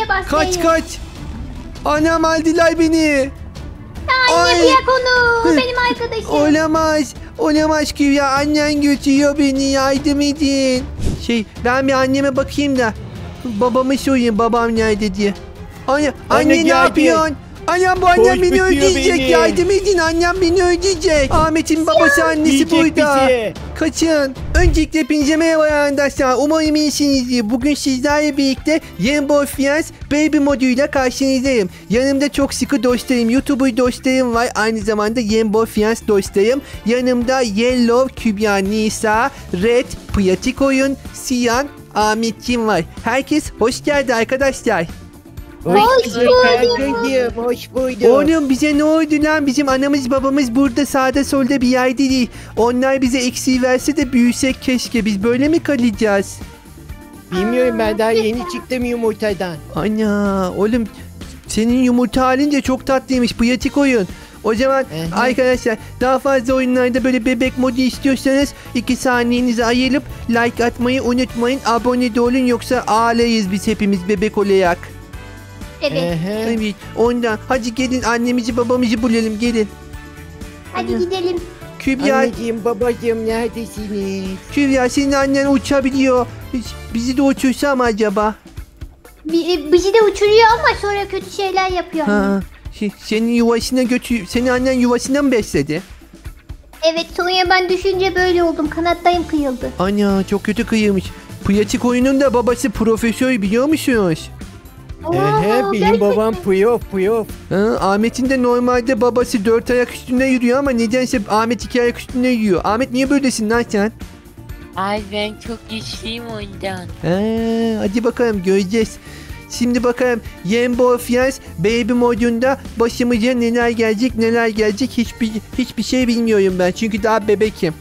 bas. Kaç kaç. Anam aldılar beni. Anne bırak onu. Benim arkadaşım. Olamaz. Olamaz ki ya, annen götürüyor beni, yardım edin. Ben bir anneme bakayım da babamı sorayım, babam nerede diye. Anne ne yapıyorsun? Annem, bu annem beni öldürecek, yardım edin, annem beni öldürecek. Ahmet'in babası, annesi burada. Kaçın. Öncelikle hepinize merhaba arkadaşlar, umarım iyisinizdir. Bugün sizlerle birlikte Rainbow Friends Baby moduyla karşınızdayım. Yanımda çok sıkı dostlarım, YouTuber dostlarım var, aynı zamanda Rainbow Friends dostlarım. Yanımda Yellow, Kübra, Nisa, Red, Pratik Oyun, Siyan, Ahmetciğim var. Herkes hoş geldi arkadaşlar. Hoş bulduk. Hoş bulduk. Oğlum bize ne oldu lan? Bizim anamız babamız burada sağda solda bir yerde değil. Onlar bize eksiği verse de büyüsek keşke. Biz böyle mi kalacağız? Bilmiyorum, ben daha yeni çıktım yumurtadan. Ana oğlum, senin yumurta halin çok tatlıymış. Pratik Oyun. O zaman arkadaşlar, daha fazla oyunlarda böyle bebek modu istiyorsanız 2 saniyenizi ayırıp like atmayı unutmayın. Abone de olun, yoksa ağlayız biz hepimiz bebek olarak. Evet. Evet, ondan. Hadi gelin, annemizi babamızı bulalım, gelin. Hadi gidelim. Kübra, Anneciğim, babacığım, neredesiniz? Kübra, senin annen uçabiliyor. Bizi de uçursa mı acaba? Bizi de uçuruyor ama sonra kötü şeyler yapıyor. Senin yuvasına senin annen yuvasına mı besledi? Evet, sonra ben düşünce böyle oldum. Kanatlarım kıyıldı. Ana, çok kötü kıyılmış. Pratik Oyunun da babası profesör, biliyor musunuz? Benim babam Puyof. Ahmet'in de normalde babası 4 ayak üstünde yürüyor ama nedense Ahmet 2 ayak üstünde yürüyor. Ahmet, niye böylesin lan sen? Ay, ben çok güçlüyüm ondan. Hadi bakalım, göreceğiz. Şimdi bakalım Rainbow Friends Baby modunda başımıza neler gelecek hiçbir şey bilmiyorum ben, çünkü daha bebekim.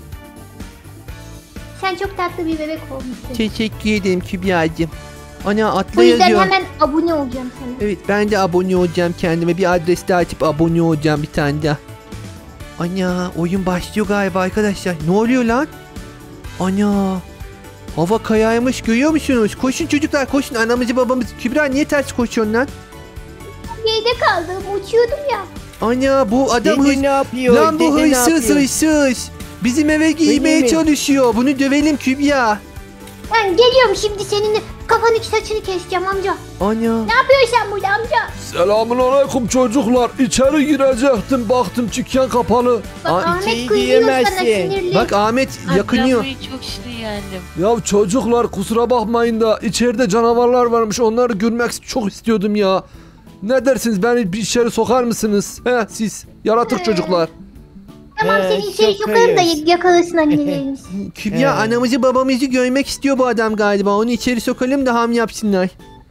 Sen çok tatlı bir bebek olmuşsun. Teşekkür ederim Kübra'cığım. Ana, atla O yüzden yazıyor. hemen abone olacağım sana. Evet, ben de abone olacağım kendime. Bir adres daha açıp abone olacağım bir tane daha. Ana, oyun başlıyor galiba arkadaşlar. Ne oluyor lan? Ana, hava kayaymış, görüyor musunuz? Koşun çocuklar, koşun, anamızı babamızı. Kübra, niye ters koşuyorsun lan? Yerde kaldım, uçuyordum ya. Ana, bu adam Dede ne yapıyor? Lan bu Dede ne hırsız. yapıyor? Bizim eve giymeye mi? çalışıyor. Bunu dövelim Kübra. Ben geliyorum şimdi, senin kafanı saçını keseceğim amca. Ana. Ne yapıyorsun sen burada amca? Selamünaleyküm çocuklar. İçeri girecektim, baktım dükkan kapalı. Bak Ahmet içeri kızıyor sana, giremezsin. sinirli. Bak Ahmet yakınıyor. Ablamı çok sinirlendim. Ya çocuklar, kusura bakmayın da içeride canavarlar varmış. Onları görmek çok istiyordum ya. Ne dersiniz, beni bir içeri sokar mısınız? Siz yaratık çocuklar. Tamam, seni içeri sokarım da yakalasın annelerimiz. Kübra, anamızı babamızı görmek istiyor bu adam galiba. Onu içeri sokalım da ham yapsınlar.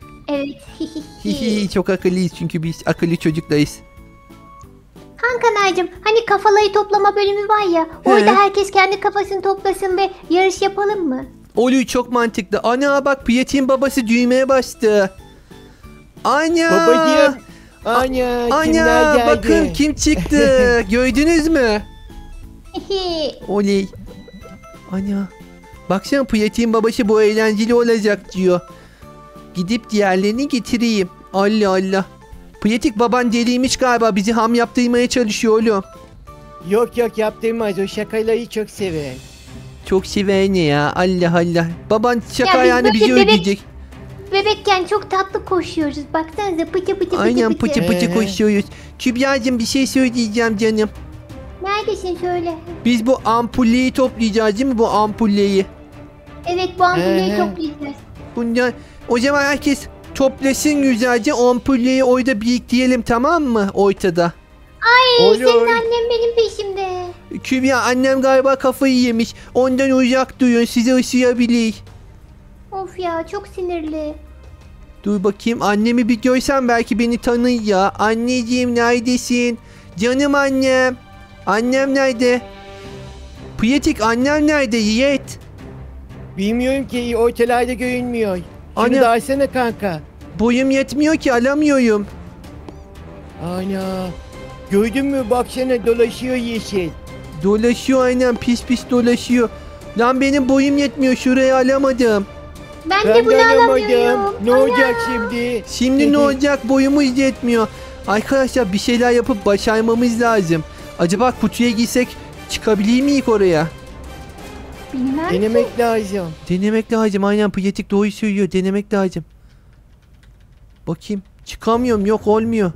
Evet. Çok akıllıyız çünkü biz akıllı çocuklarız. Kankanaycım, hani kafaları toplama bölümü var ya, orada herkes kendi kafasını toplasın ve yarış yapalım mı? Oluyor, çok mantıklı. Ana bak, Pratik'in babası düğmeye bastı. Ana. Babacığım. Ana, kimler geldi? Bakın kim çıktı. Gördünüz mü? Oley. Ana. Baksana, Pratik'in babası bu eğlenceli olacak diyor. Gidip diğerlerini getireyim. Allah Allah. Pratik, baban deliymiş galiba, bizi ham yaptırmaya çalışıyor oğlum. Yok yaptırmaz, o şakaları çok sever. Çok sever ne ya, Allah Allah. Baban şaka Ya biz ayağını böyle bizi öldürecek. Bebekken çok tatlı koşuyoruz. Baksanıza, pıtı pıtı Aynen, pıtı. pıtı pıtı koşuyoruz. Kübra'cığım, bir şey söyleyeceğim canım. Neredesin söyle. Biz bu ampulleyi toplayacağız değil mi, bu ampulleyi? Evet, bu ampulleri toplayacağız. Bundan o zaman herkes toplasın güzelce, ampulleyi orada biriktirelim, tamam mı, ortada? Ay, senin annem benim peşimde. Kübra, annem galiba kafayı yemiş. Ondan uzak durun, sizi ısırabilir. Of ya, çok sinirli. Dur bakayım, annemi bir görsem belki beni tanır ya. Anneciğim, neredesin? Canım annem. Annem nerede? Pratik, annem nerede Yiğit? Bilmiyorum ki, ortalarda görünmüyor. Şunu Ana. da alsana kanka. Boyum yetmiyor ki, alamıyorum. Ana. Gördün mü, baksana, dolaşıyor yeşil. Dolaşıyor aynen, pis pis dolaşıyor. Lan benim boyum yetmiyor, şuraya alamadım. Ben Ben de bunu dayanamadım. alamıyorum. Ne olacak şimdi? Şimdi ne olacak, boyumuz yetmiyor. Arkadaşlar bir şeyler yapıp başarmamız lazım. Acaba kutuya girsek çıkabilir miyiz oraya? Bilmem ki. Denemek lazım. Denemek lazım, aynen Pratik doğru söylüyor, denemek lazım. Bakayım, çıkamıyorum, yok olmuyor.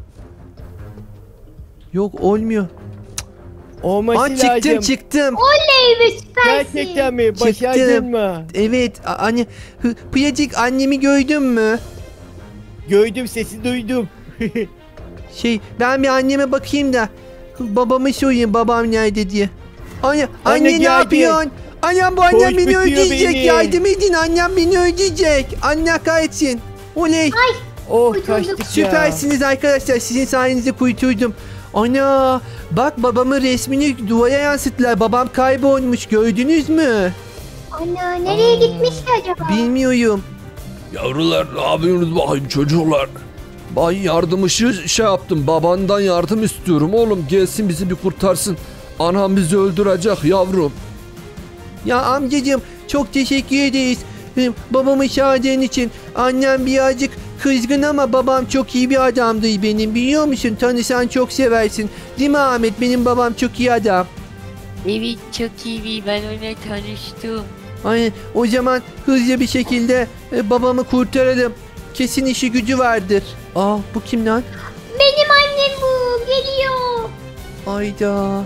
Yok olmuyor. Olması Aa, çıktım lazım. çıktım. Oley be, süpersin. Gerçekten mi? Çıktım. Başardın mı? Evet anne, Pratik annemi gördün mü? Gördüm, sesi duydum. Ben bir anneme bakayım da babamı sorayım, babam nerede diye. Anne Anne ne geldi. yapıyorsun? Annem, bu annem Koş, beni bitiyor öldürecek, beni. yardım edin, annem beni öldürecek. Anne kahretsin. Oley. Oh, Kurtulduk. kaçtık ya. Süpersiniz arkadaşlar, sizin sayenizde kurtuldum. Ana bak, babamın resmini duvara yansıttılar, babam kaybolmuş, gördünüz mü? Ana, nereye gitmiş ki acaba? Bilmiyorum. Yavrular ne yapıyorsunuz bakayım çocuklar? Ben yardım işi şey yaptım. Babandan yardım istiyorum. Oğlum gelsin bizi bir kurtarsın. Anam bizi öldürecek yavrum. Ya amcacığım, çok teşekkür ederiz. Babamı çağırdığın için. Annem birazcık kızgın ama babam çok iyi bir adamdı benim, biliyor musun? Tanısan çok seversin. Değil mi Ahmet? Benim babam çok iyi adam. Evet çok iyi, ben onunla tanıştım. Aynen. O zaman hızlı bir şekilde babamı kurtaralım. Kesin işi gücü vardır. Aa, bu kim lan? Benim annem bu. Geliyor. Ayda.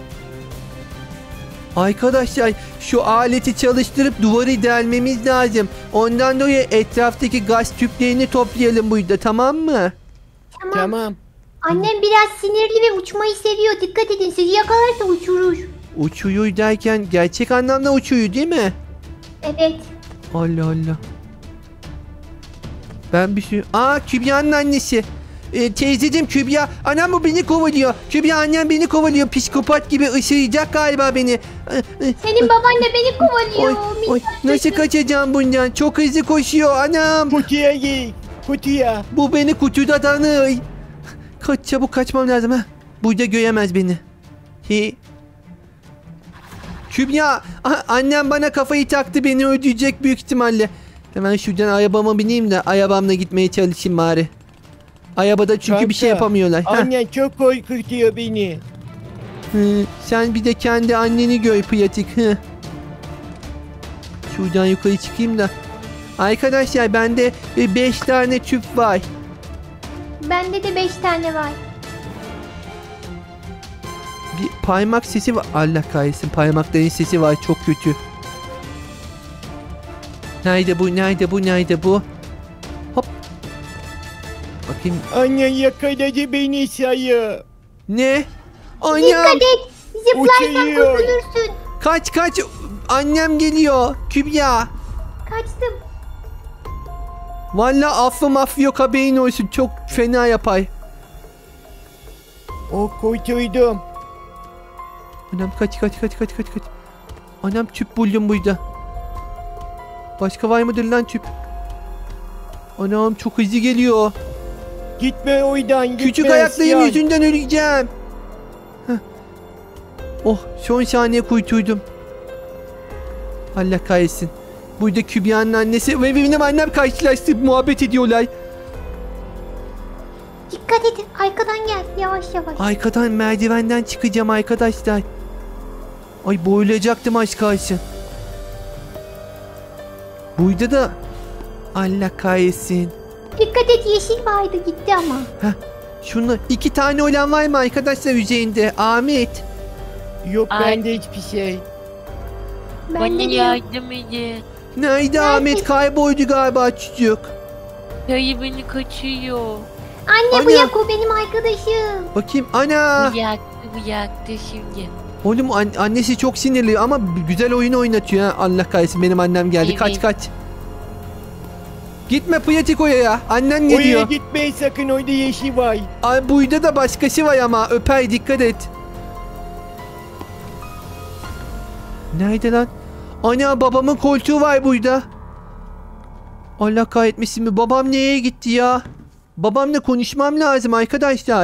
Arkadaşlar şu aleti çalıştırıp duvarı delmemiz lazım. Ondan dolayı etraftaki gaz tüplerini toplayalım burada, tamam mı? Tamam. Tamam. Annem biraz sinirli ve uçmayı seviyor. Dikkat edin, sizi yakalarsa uçurur. Uçuyor derken gerçek anlamda uçuyor değil mi? Evet. Allah Allah. Ben bir şey... Aa, Kübra'nın annesi. Teyzeciğim, Kübra. Anam bu beni kovalıyor. Kübra, annem beni kovalıyor. Psikopat gibi ısıracak galiba beni. Senin baban da beni kovalıyor. Oy, nasıl kaçacağım bundan? Çok hızlı koşuyor anam. Kutuya git. Kutuya. Bu beni kutuda tanır. Kaç, çabuk kaçmam lazım ha. Burada göremez beni. Kübra, annem bana kafayı taktı, beni öldürecek büyük ihtimalle. Hemen şuradan arabama bineyim de arabamla gitmeye çalışayım bari. Arabada çünkü bir şey Kanka, yapamıyorlar. Heh. Annen çok korkutuyor beni. Sen bir de kendi anneni gör Pratik. Şuradan yukarı çıkayım da. Arkadaşlar bende 5 tane tüp var. Bende de 5 tane var. Bir parmak sesi var. Allah kahretsin, parmakların sesi var, çok kötü. Nerede bu? Nerede bu? Nerede bu? Hop. Bakayım. Annen yakaladı beni sayı. Ne? Annem. Dikkat et. Zıplarsan Uçuyor. kurtulursun. Kaç kaç. Annem geliyor. Kübra. Kaçtım. Valla affı mafya yok, haberin olsun. Çok fena yapay. Oh, kurtuldum. Anam kaç. Anam tüp buldum burada. Başka var mıdır lan tüp? Anam çok hızlı geliyor. Gitme oydan, gitme. Küçük ayaklarım Siyan. yüzünden öleceğim. Heh. Oh, son saniye kurtuldum. Allah kahretsin. Burada Kübra'nın annesi ve benim annem karşılaştı, muhabbet ediyorlar. Dikkat et. Arkadan gel. Yavaş yavaş. Arkadan merdivenden çıkacağım arkadaşlar. Ay, boğulacaktım az kalsın. Burada da Allah kahretsin. Dikkat et, yeşil vardı, gitti ama. Şunu 2 tane olan var mı arkadaşlar üzerinde? Ahmet. Yok Ay. bende hiçbir şey. Bende Bana de yok. yardım edin. Nerede Ahmet? Kayboldu galiba çocuk. Dayı beni kaçıyor. Anne, Ana. bu Yakup benim arkadaşım. Bakayım, ana. Bu yaktı şimdi. Oğlum annesi çok sinirli ama güzel oyun oynatıyor ha. Allah kahretsin, benim annem geldi. Kaç Evet. kaç. Gitme Pratik oraya. Annen Oraya geliyor. gitmeyin sakın, orada yeşil var. Ay, burada da başkası var ama öper, dikkat et. Nerede lan? Ana, babamın koltuğu var burada. Allah kahretmesin mi? Babam nereye gitti ya? Babamla konuşmam lazım arkadaşlar.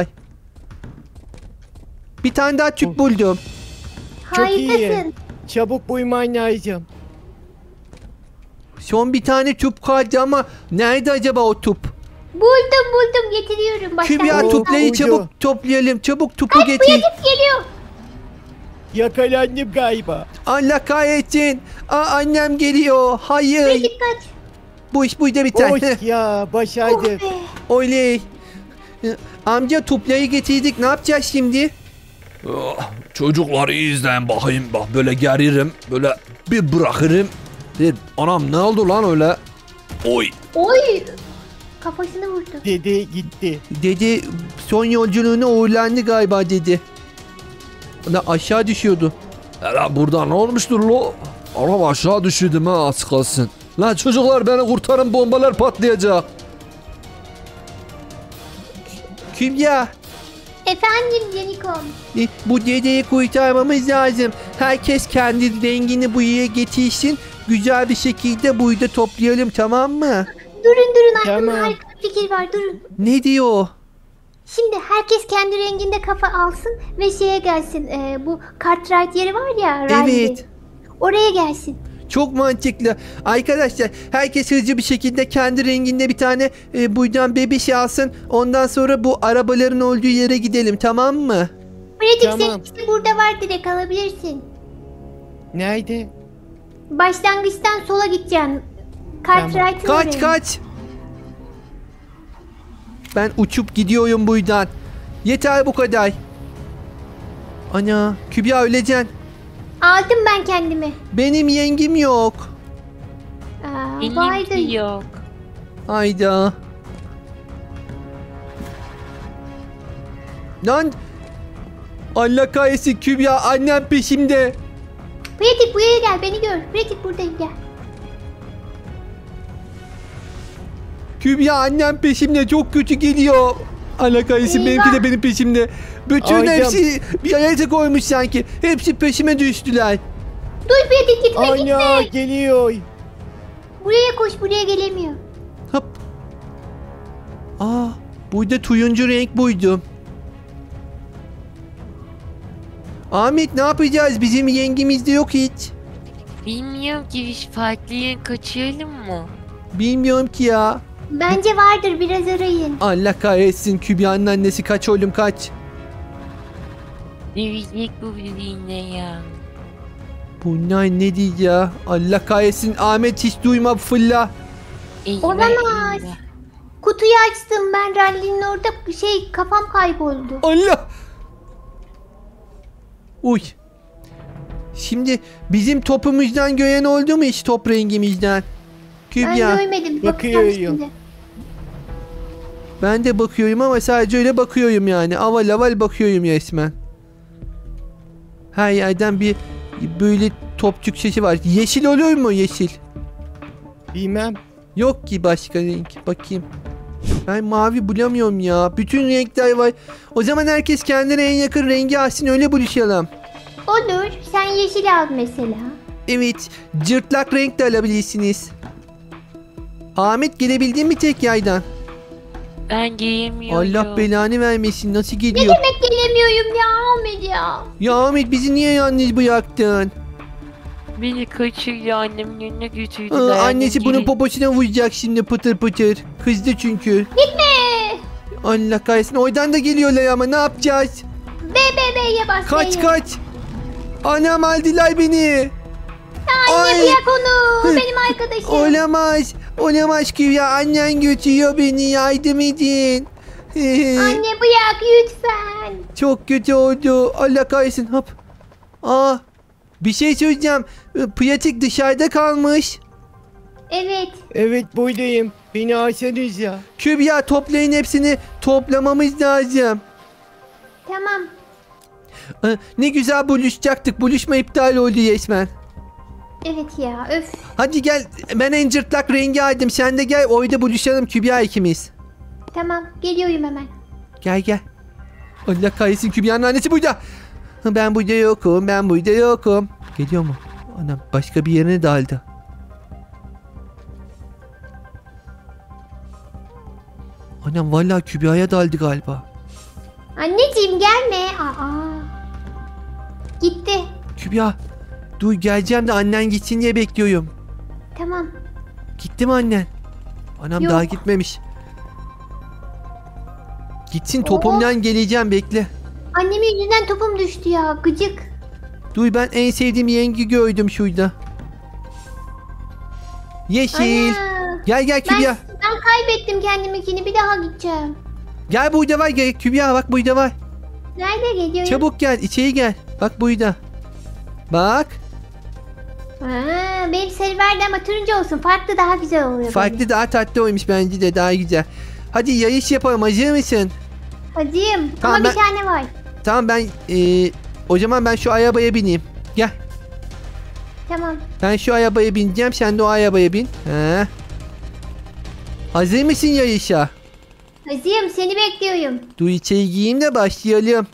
Bir tane daha tüp buldum. Çok iyi. Harikasın. Çabuk uyman lazım. Son bir tane tüp kaldı ama nerede acaba o tüp? Buldum getiriyorum. Kübra Oo, tuplayı uydu. çabuk toplayalım. Çabuk tupu getir. Pratik geliyor. Yakalandım galiba. Allah kahretsin. Annem geliyor. Hayır. Pratik kaç. Bu iş burada biter. Hoş Heh, ya Oh başardık. be. oley. Amca tuplayı getirdik. Ne yapacağız şimdi? Ah, çocuklar iyi izleyin bakayım. Bak böyle geririm. Böyle bir bırakırım. Anam ne oldu lan öyle? Oy. Oy. Kafasını vurdu. Dede gitti. Dedi son yolculuğuna uğurlandı galiba dedi. Lan aşağı düşüyordu. Hele burada ne olmuştur lo? Anam aşağı düşürdüm ha az kalsın. Lan çocuklar beni kurtarın, bombalar patlayacak. Kübra. Efendim Canikom. Bu dedeyi kurtarmamız lazım. Herkes kendi rengini buraya getirsin. Güzel bir şekilde burada toplayalım, tamam mı? Durun aklımda Tamam. harika bir fikir var durun. Ne diyor? Şimdi herkes kendi renginde kafa alsın ve şeye gelsin. Bu Cartwright yeri var ya. Riley. Evet. Oraya gelsin. Çok mantıklı. Arkadaşlar herkes hızlı bir şekilde kendi renginde bir tane buradan bebiş alsın. Ondan sonra bu arabaların olduğu yere gidelim, tamam mı? Pratik Tamam. seninkisi burada var, direkt alabilirsin. Nerede? Başlangıçtan sola gideceksin. Cartwright'ın Kaç oraya. kaç. Ben uçup gidiyorum buradan. Yeter bu kadar. Ana Kübra öleceksin. Aldım ben kendimi. Benim yengim yok. Vay da. Benimki yok. Hayda. Lan. Allah kahretsin Kübra, annem peşimde. Pratik buraya gel, beni gör. Pratik buradayım, gel. Kübra annem peşimde, çok kötü geliyor. Allah kahretsin, Eyvah. benimki de benim peşimde. Bütün Aydem. hepsi bir araya koymuş sanki. Hepsi peşime düştüler. Dur Pratik, gitme Ana gitme. geliyor. Buraya koş, buraya gelemiyor. Hop. Aa, burada turuncu renk buydu. Ahmet ne yapacağız? Bizim yengimiz de yok hiç. Bilmiyorum ki biz farklı yere kaçıralım mı? Bilmiyorum ki ya. Bence vardır, biraz arayın. Allah kahretsin, Kübra'nın annesi kaç oğlum kaç. Dövecek bu birbirine ya. Bunlar ne diyor ya? Allah kahretsin, Ahmet hiç duyma fırla. Eyvah, Olamaz. eyvah. Kutuyu açtım ben, rallinin orada kafam kayboldu. Allah. Uy. Şimdi bizim topumuzdan gören oldu mu hiç, top rengimizden? Ben Kübra. görmedim. Bakıyorum. Bakacağım şimdi. Ben de bakıyorum ama sadece öyle bakıyorum yani. Aval aval bakıyorum resmen. Her yerden bir böyle topçuk sesi var. Yeşil oluyor mu yeşil? Bilmem. Yok ki başka renk. Bakayım. Ben mavi bulamıyorum ya. Bütün renkler var. O zaman herkes kendine en yakın rengi alsın, öyle buluşalım. Olur. Sen yeşil al mesela. Evet. Cırtlak renk de alabilirsiniz. Ahmet gelebildin mi tek yaydan? Ben giyemiyorum. Allah belanı vermesin. Nasıl Ne geliyor? demek gelemiyorum ya Ahmet ya. Ya Ahmet bizi niye yalnız bıraktın? Beni kaçırdı, annemin önüne götürdüler. Annesi bunun Gelin. poposuna vuracak şimdi pıtır pıtır. Kızdı çünkü. Gitme. Allah kahretsin, oradan da geliyorlar ama ne yapacağız? B'ye bas. Kaç B'ye. kaç. Anam aldılar beni. Anne bırak onu. Benim arkadaşım. Olamaz. Olamaz ki ya, annen götürüyor beni, yardım edin. Anne bırak lütfen. Çok kötü oldu. Allah kahretsin. Hop. Aa, bir şey söyleyeceğim. Pratik dışarıda kalmış. Evet. Evet buradayım. Beni alsanız ya. Kübra toplayın, hepsini toplamamız lazım. Tamam. Ne güzel buluşacaktık. Buluşma iptal oldu resmen. Evet ya, öf. Hadi gel, ben en cırtlak rengi aldım. Sen de gel, orada buluşalım Kübra ikimiz. Tamam, geliyorum hemen. Gel gel. Allah kahretsin, Kübra'nın annesi burada. Ben burada yokum, ben burada yokum. Geliyor mu? Anam başka bir yerine daldı. Anam vallahi Kübra'ya daldı galiba. Anneciğim gelme. Aa. Gitti. Kübra dur, geleceğim de annen gitsin diye bekliyorum. Tamam. Gitti mi annen? Anam Yok. daha gitmemiş. Gitsin topumdan geleceğim bekle. Annemin yüzünden topum düştü ya. Gıcık. Duy ben en sevdiğim yengi gördüm şurada. Yeşil. Ana. Gel gel Kübra. Ben kaybettim kendiminkini. Bir daha gideceğim. Gel burada var gel Kübra bak burada var. Nerede geliyorum? Çabuk gel içeri gel. Bak burada. Bak. Benim sarı verdi ama turuncu olsun. Farklı daha güzel oluyor. Farklı daha tatlı olmuş bence de daha güzel. Hadi yarış yapalım hazır mısın? Hacıyım. Tamam, Ama ben- bir tane var. Tamam ben o zaman ben şu arabaya bineyim. Gel. Tamam. Ben şu arabaya bineceğim sen de o arabaya bin. He. Hazır mısın yarışa? Hacıyım seni bekliyorum. Dur içeri giyeyim de başlayalım.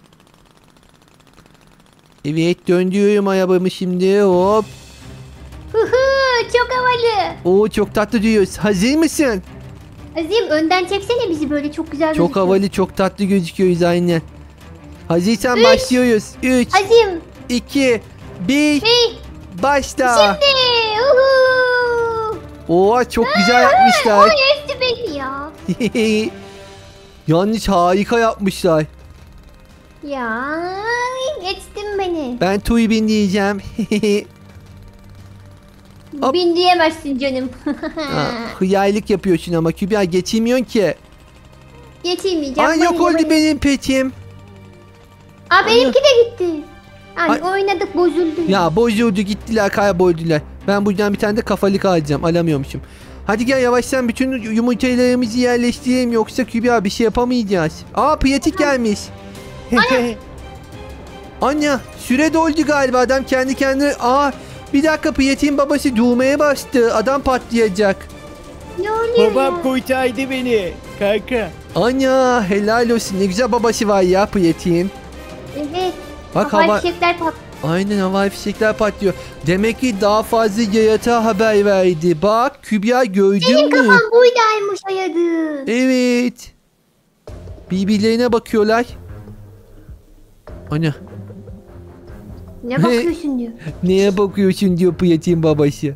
Evet döndürüyorum arabamı şimdi hop. Çok havalı. Oo çok tatlı duyuyoruz. Hazır mısın? Hacıyım önden çeksene bizi böyle çok güzel Çok gözüküyor. havalı çok tatlı gözüküyoruz aynen. Hazırsan Üç. başlıyoruz. 3, Hacıyım. 2, 1 Hey. başla. Şimdi. Oo çok güzel Oy yapmışlar. hepsi belli ya. Yalnız harika yapmışlar. Ya geçtin beni. Ben Tuy bin diyeceğim. Hop. Bin diyemezsin canım. Hıyarlık yapıyorsun ama Kübra geçemiyorsun ki. Geçemeyeceğim. Ay yok oldu benim peçim. Aa benimki de gitti. Yani Ay. oynadık bozuldu. Ya bozuldu gittiler kayboldular. Ben buradan bir tane de kafalık alacağım alamıyormuşum. Hadi gel yavaştan bütün yumurtalarımızı yerleştirelim yoksa Kübra bir şey yapamayacağız. Aa piyatik gelmiş. Anne süre doldu galiba adam kendi kendine. Aa bir dakika piyatin babası doğmaya bastı. Adam patlayacak. Ne oluyor Babam ya? kurtardı beni. Kanka. Anya helal olsun ne güzel babası var ya piyatin. Evet. Bak Havai hava... fişekler pat. Aynen havai fişekler patlıyor. Demek ki daha fazla yaratığa haber verdi. Bak Kübra gördün Senin mü? kafan buydaymış hayatım. Evet. Birbirlerine bakıyorlar. Ana Ne bakıyorsun diyor. neye bakıyorsun diyor Piyatin babası.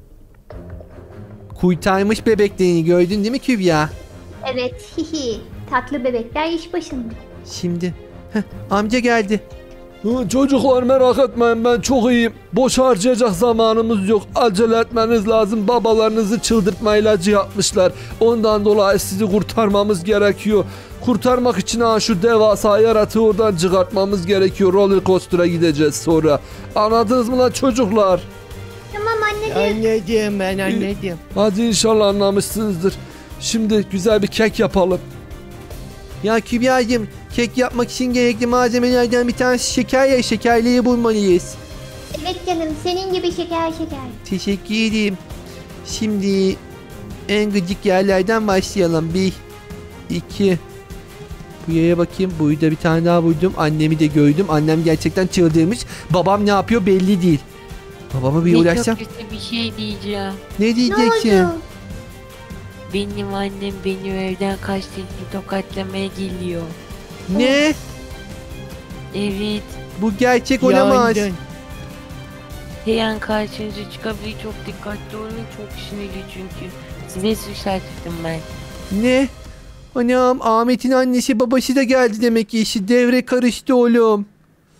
Kurtarmış bebeklerini gördün değil mi Kübra? Evet. Hihi. Tatlı bebekler iş başında. Şimdi amca geldi. Çocuklar merak etmeyin ben çok iyiyim. Boş harcayacak zamanımız yok. Acele etmeniz lazım. Babalarınızı çıldırtma ilacı yapmışlar. Ondan dolayı sizi kurtarmamız gerekiyor. Kurtarmak için şu devasa yaratığı oradan çıkartmamız gerekiyor. Roller coaster'a gideceğiz sonra. Anladınız mı lan çocuklar? Tamam anne diyor. Anladım ben anladım. Hadi inşallah anlamışsınızdır. Şimdi güzel bir kek yapalım. Ya Kübra'cığım kek yapmak için gerekli malzemelerden bir tanesi şeker ya şekerliği bulmalıyız. Evet canım senin gibi şeker. Teşekkür ederim. Şimdi en gıcık yerlerden başlayalım. 1, 2. Buraya bakayım. Burada bir tane daha buldum. Annemi de gördüm. Annem gerçekten çıldırmış. Babam ne yapıyor belli değil. Babama bir Ve uğraşsam. çok kötü bir şey diyeceğim. Ne Ne diyeceksin? oldu? Benim annem beni evden kaçtı tokatlamaya geliyor. Ne? Evet. Bu gerçek olamaz. Yandım. Her an karşınıza çıkabilir, çok dikkatli olun, çok sinirli çünkü. Size suçlattım ben. Ne? Anam Ahmet'in annesi babası da geldi demek ki işi devre karıştı oğlum.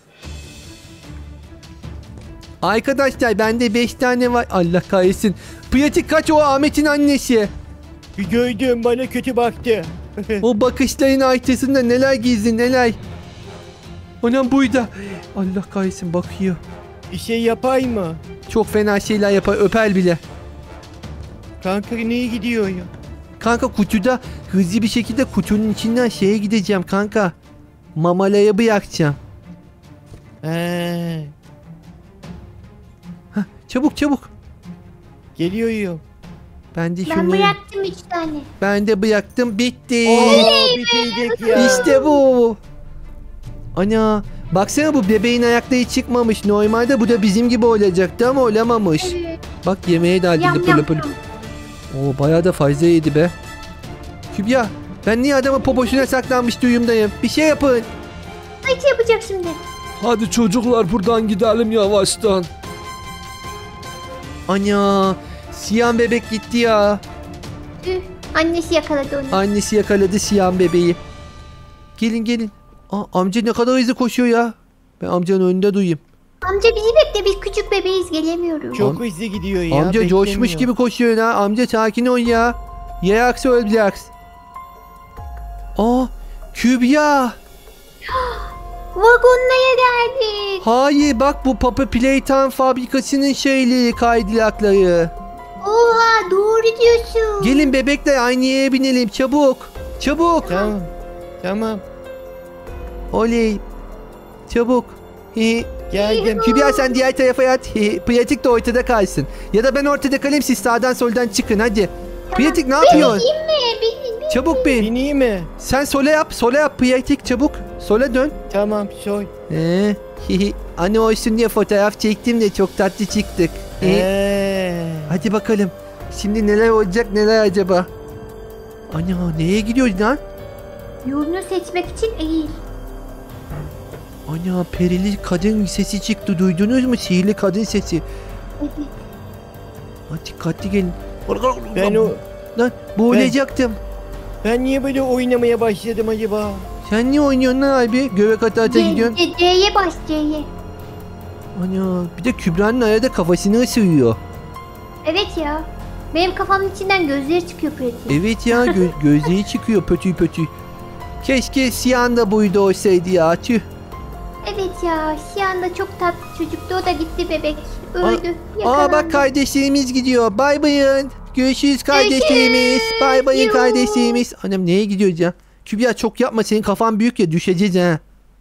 Arkadaşlar bende 5 tane var. Allah kahretsin. Pratik kaç o Ahmet'in annesi. Gördüm bana kötü baktı. O bakışların arkasında neler gizli neler. Anam buydu. Allah kahretsin bakıyor. Bir şey yapay mı? Çok fena şeyler yapar öper bile. Kanka neye gidiyor ya? Kanka kutuda hızlı bir şekilde kutunun içinden şeye gideceğim kanka. Mamalaya bırakacağım. Çabuk çabuk. Geliyor. Ben de Ben şunu bıraktım 3 tane. ben de bıraktım bitti. Oo bitirdik ya. İşte bu. Ana baksana bu bebeğin ayakları çıkmamış. Normalde bu da bizim gibi olacaktı ama olamamış. Evet. Bak yemeğe de Yam acıdı pırlı yam pırlı. yam. Oo bayağı da fazla yedi be. Kübra ben niye adamın poposuna saklanmış duyumdayım. Bir şey yapın. Ay yapacak şimdi. Hadi çocuklar buradan gidelim yavaştan. Ana Siyan bebek gitti ya. Tüh, annesi yakaladı onu. Annesi yakaladı Siyan bebeği. Gelin gelin. Aa, amca ne kadar hızlı koşuyor ya. Ben amcanın önünde duyayım. Amca bizi bekle, biz küçük bebeğiz, gelemiyoruz. Çok hızlı gidiyor ya. Amca coşmuş beklemiyor. gibi koşuyor ya. Amca sakin ol ya. Ya aksi öleceksin. Aa, Kübra. Vagonlaya geldik. Hayır bak bu Papa Playtime fabrikasının şeyleri, kaydilakları. Oha, doğru diyorsun. Gelin bebekle aynı yere binelim çabuk. Çabuk. Tamam. Tamam. Oley. Çabuk. Geldim. Kübra sen diğer tarafa yat. Pratik de ortada kalsın. Ya da ben ortada kalayım, siz sağdan soldan çıkın hadi. Pratik ne yapıyorsun? Değil mi? Bin. Çabuk bin. Bineyim mi? Sen sola yap. Sola yap Pratik çabuk. Sola dön. Tamam soy. Anne olsun diye fotoğraf çektim de çok tatlı çıktık. Hadi bakalım. Şimdi neler olacak neler acaba? Ana neye gidiyoruz lan? Yolunu seçmek için eğil. Ana perili kadın sesi çıktı, duydunuz mu? Sihirli kadın sesi. Evet. Hadi dikkatli gelin. Lan boğulacaktım. Ben niye böyle oynamaya başladım acaba? Sen niye oynuyorsun lan abi? Göbek ata gidiyorsun. C'ye bas, C'ye. Ana bir de Kübra'nın arada kafasını ısırıyor. Evet ya. Benim kafamın içinden gözleri çıkıyor pratik. Evet ya gözleri çıkıyor pötü pötü. Keşke Siyan da buydu olsaydı ya tüh. Evet ya, Siyan da çok tatlı çocuktu, o da gitti bebek. Öldü. Aa yakalandı. bak kardeşlerimiz gidiyor. Bay bayın. Görüşürüz kardeşlerimiz. Bay bayın Yuh. kardeşlerimiz. Annem neye gidiyoruz ya? Kübra çok yapma, senin kafan büyük ya, düşeceğiz ha.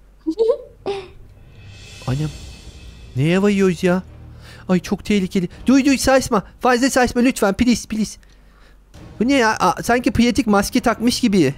Annem neye varıyoruz ya? Ay çok tehlikeli. Duy saçma. Fazla saçma lütfen please please. Bu ne ya? Sanki pratik maske takmış gibi.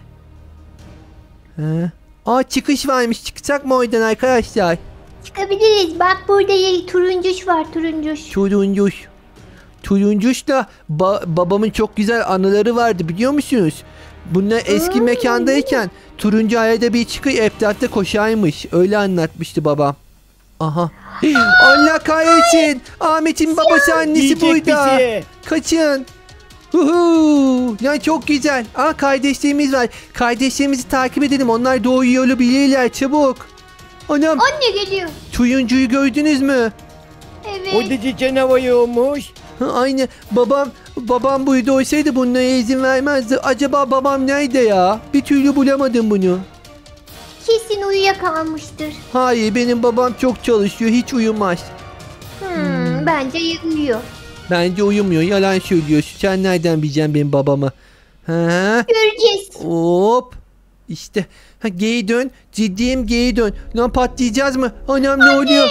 Çıkış varmış. Çıkacak mı oradan arkadaşlar? Çıkabiliriz. Bak burada turuncuş var, turuncuş. Turuncuş'la babamın çok güzel anıları vardı biliyor musunuz? Bunlar eski mekandayken turuncu arada bir çıkıp etrafta koşarmış. Öyle anlatmıştı babam. Aha. Allah kahretsin. Ahmet'in babası annesi Yiyecek burada. bizi. Kaçın. Huhu. Ya çok güzel. Kardeşlerimiz var. Kardeşlerimizi takip edelim. Onlar doğru yolu bilirler. Çabuk. Anam. Anne geliyor. Turuncuyu gördünüz mü? Evet. O da canavar olmuş. Aynı babam buydu olsaydı bunlara izin vermezdi. Acaba babam nerede ya? Bir türlü bulamadım bunu. Kesin uyuyakalmıştır. Hayır benim babam çok çalışıyor, hiç uyumaz. Bence uyuyor. Bence uyumuyor, yalan söylüyorsun. Sen nereden bileceksin benim babamı? Ha? Göreceğiz. Hop. İşte. Geri dön. Ciddiyim geri dön. Lan patlayacağız mı? Anam ne oluyor?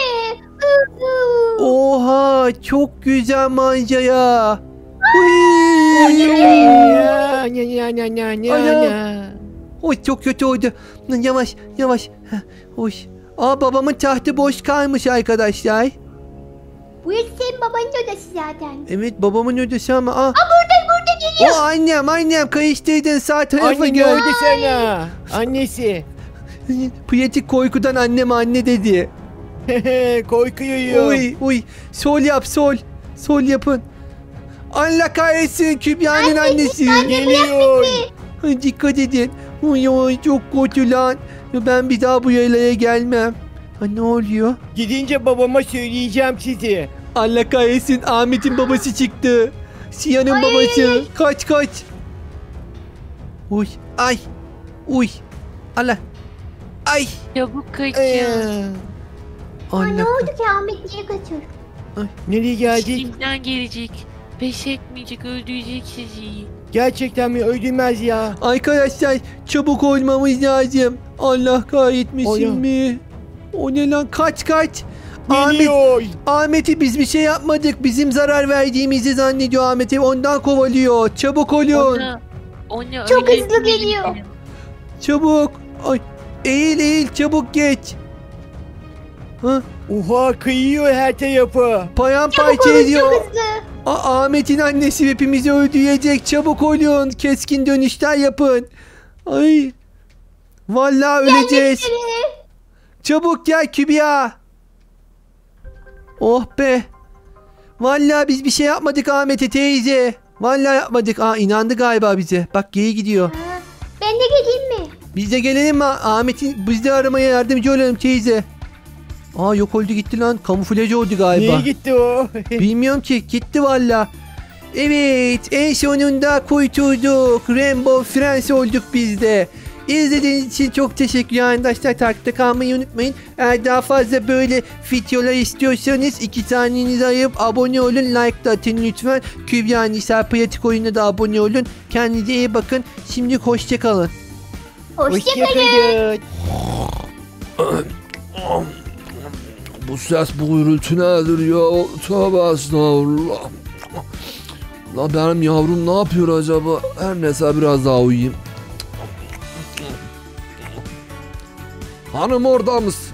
Oha çok güzel manzara. Oy çok kötü oldu. Yavaş yavaş. Oy. Babamın tahtı boş kalmış arkadaşlar. Bu senin babanın odası zaten. Evet babamın ödesi ama. Burada geliyor. O annem karıştırdın sağ tarafa Anne gel. gördü sana. Annesi. Pratik korkudan anne dedi. Korkuyor. Uy sol yap sol. Sol yapın. Allah kahretsin Kübra'nın annesi. Geliyor. Dikkat edin. Uy çok kötü lan. Ben bir daha bu yaylaya gelmem. Ne oluyor? Gidince babama söyleyeceğim sizi. Allah kahretsin Ahmet'in babası çıktı. Siyan'ın babası. Kaç. Uy ay. Uy. Allah. Ay. Çabuk kaçın. Ne Allah. oldu ki, Ahmet niye kaçıyor? Nereye geldik? Şimdiden gelecek. Pes etmeyecek, öldürecek sizi. Gerçekten mi öldürmez ya? Arkadaşlar çabuk olmamız lazım. Allah kahretmesin Oya. mi? O ne lan? Kaç. Geliyor. Ahmet'i biz bir şey yapmadık. Bizim zarar verdiğimizi zannediyor Ahmet'i. Ondan kovalıyor. Çabuk olun. Ona Çok öyle hızlı geliyor. demeyin. Çabuk. Ay. Eğil çabuk geç. Oha kıyıyor her tarafı. Paramparça ediyor. Çok hızlı. Ahmet'in annesi hepimizi öldürecek. Çabuk olun. Keskin dönüşler yapın. Ay. Vallahi öleceğiz. Çabuk gel Kübra. Oh be. Vallahi biz bir şey yapmadık Ahmet'e teyze. Vallahi yapmadık. İnandı galiba bize. Bak geri gidiyor. Ha, ben de geleyim mi? Biz de gelelim mi? Ahmet'in biz de aramaya yardımcı olalım teyze. Yok oldu gitti lan. Kamuflaj oldu galiba. Niye gitti o? Bilmiyorum ki. Gitti valla. Evet. En sonunda kurtulduk. Rainbow Friends olduk biz de. İzlediğiniz için çok teşekkürler arkadaşlar. Takipte kalmayı unutmayın. Eğer daha fazla böyle videolar istiyorsanız 2 saniyenizi ayırıp abone olun. Like da atın lütfen. Kübra Nisa Pratik Oyun'a da abone olun. Kendinize iyi bakın. Şimdi hoşçakalın. Hoşçakalın. Bu ses bu gürültü nedir ya? Tövbe estağfurullah. La benim yavrum ne yapıyor acaba? Her neyse biraz daha uyuyayım. Hanım orada mısın?